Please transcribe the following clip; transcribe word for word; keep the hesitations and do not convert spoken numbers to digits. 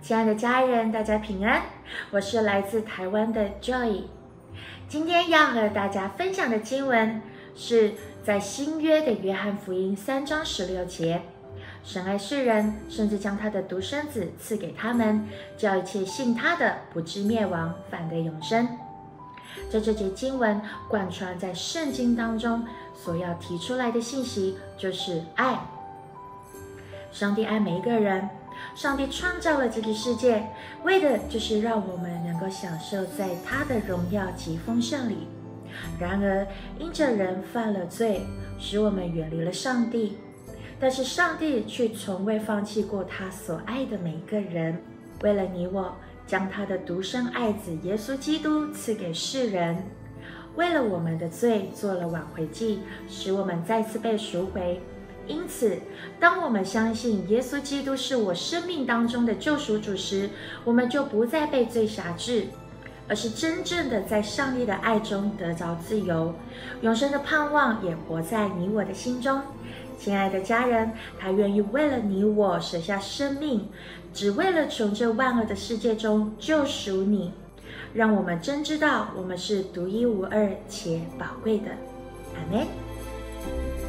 亲爱的家人，大家平安，我是来自台湾的 Joy。今天要和大家分享的经文是在新约的约翰福音三章十六节。神爱世人，甚至将他的独生子赐给他们，叫一切信他的不至灭亡，反得永生。在这节经文贯穿在圣经当中所要提出来的信息就是爱。上帝爱每一个人，上帝创造了这个世界，为的就是让我们能够享受在他的荣耀及丰盛里。然而因着人犯了罪，使我们远离了上帝，但是上帝却从未放弃过他所爱的每一个人。为了你我，将他的独生爱子耶稣基督赐给世人，为了我们的罪做了挽回祭，使我们再次被赎回。因此当我们相信耶稣基督是我生命当中的救赎主时，我们就不再被罪辖制，而是真正的在上帝的爱中得着自由，永生的盼望也活在你我的心中。亲爱的家人，他愿意为了你我舍下生命，只为了从这万恶的世界中救赎你，让我们真知道我们是独一无二且宝贵的。阿们。